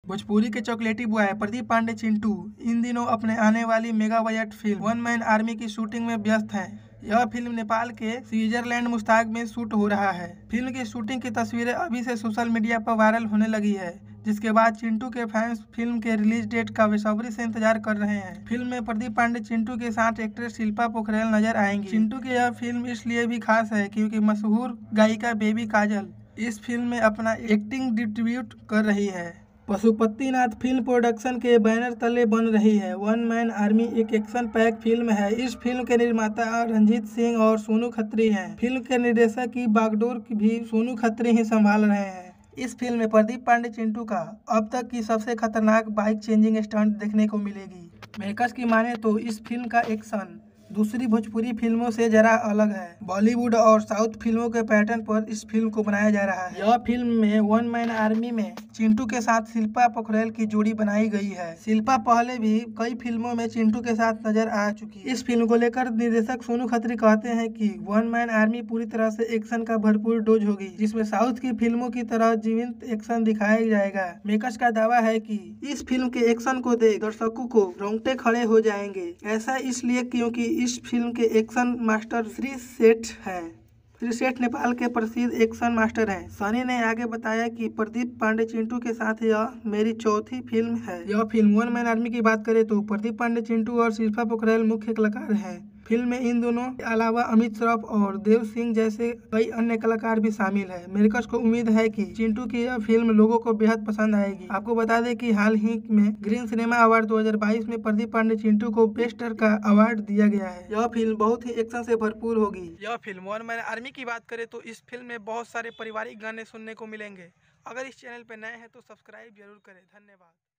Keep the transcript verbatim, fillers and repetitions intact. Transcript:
भोजपुरी के chocolatey boy Pradeep Pandey Chintu इन दिनों अपने आने वाली mega budget film one man army की शूटिंग में व्यस्त हैं। यह फिल्म नेपाल के स्विट्जरलैंड मुस्ताक में शूट हो रहा है। फिल्म की शूटिंग की तस्वीरें अभी से सोशल मीडिया पर वायरल होने लगी है, जिसके बाद चिंटू के फैंस फिल्म के रिलीज डेट का बेसब्री से इंतजार कर रहे हैं। फिल्म में प्रदीप पांडे चिंटू के साथ एक्ट्रेस शिल्पा पोखरेल नजर आएंगी। चिंटू की यह फिल्म इसलिए भी खास है क्योंकि मशहूर गायिका बेबी काजल इस फिल्म में अपना एक्टिंग डिब्यूट कर रही है। पशुपतिनाथ फिल्म प्रोडक्शन के बैनर तले बन रही है वन मैन आर्मी एक एक्शन पैक फिल्म है। इस फिल्म के निर्माता रंजीत सिंह और सोनू खत्री हैं। फिल्म के निर्देशक की बागडोर भी सोनू खत्री ही संभाल रहे हैं। इस फिल्म में प्रदीप पांडे चिंटू का अब तक की सबसे खतरनाक बाइक चेंजिंग स्टंट देखने को मिलेगी। मेकर्स की माने तो इस फिल्म का एक्शन दूसरी भोजपुरी फिल्मों से जरा अलग है। बॉलीवुड और साउथ फिल्मों के पैटर्न पर इस फिल्म को बनाया जा रहा है। यह फिल्म में वन मैन आर्मी में चिंटू के साथ शिल्पा पोखरेल की जोड़ी बनाई गई है। शिल्पा पहले भी कई फिल्मों में चिंटू के साथ नजर आ चुकी है। इस फिल्म को लेकर निर्देशक सोनू खत्री कहते हैं कि वन मैन आर्मी पूरी तरह से एक्शन का भरपूर डोज होगी, जिसमें साउथ की फिल्मों की तरह जीवंत एक्शन दिखाया जाएगा। मेकर्स का दावा है कि इस फिल्म के एक्शन को देख दर्शकों को रोंगटे खड़े हो जाएंगे। ऐसा इसलिए क्योंकि इस फिल्म के एक्शन मास्टर श्री सेठ हैं। श्री सेठ नेपाल के प्रसिद्ध एक्शन मास्टर हैं। सनी ने आगे बताया कि प्रदीप पांडे चिंटू के साथ यह मेरी चौथी फिल्म है। यह फिल्म वन मैन आर्मी की बात करें तो प्रदीप पांडे चिंटू और शिल्पा पोखरेल मुख्य कलाकार हैं। फिल्म में इन दोनों के अलावा अमित श्रॉफ और देव सिंह जैसे कई अन्य कलाकार भी शामिल है। मेकर्स को उम्मीद है कि चिंटू की यह फिल्म लोगों को बेहद पसंद आएगी। आपको बता दें कि हाल ही में ग्रीन सिनेमा अवार्ड दो हज़ार बाईस में प्रदीप पांडे चिंटू को बेस्ट एक्टर का अवार्ड दिया गया है। यह फिल्म बहुत ही एक्शन से भरपूर होगी। यह फिल्म वन मैन आर्मी की बात करें तो इस फिल्म में बहुत सारे पारिवारिक गाने सुनने को मिलेंगे। अगर इस चैनल पर नए हैं तो सब्सक्राइब जरूर करें। धन्यवाद।